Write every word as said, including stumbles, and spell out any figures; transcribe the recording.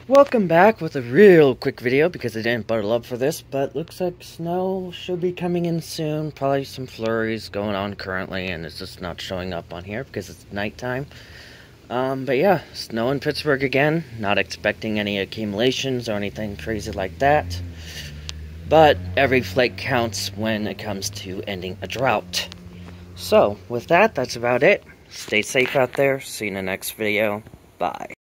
Welcome back with a real quick video because I didn't bundle up for this, but looks like snow should be coming in soon. Probably some flurries going on currently, and it's just not showing up on here because it's nighttime. Um, but yeah, snow in Pittsburg again. Not expecting any accumulations or anything crazy like that. But every flake counts when it comes to ending a drought. So, with that, that's about it. Stay safe out there. See you in the next video. Bye.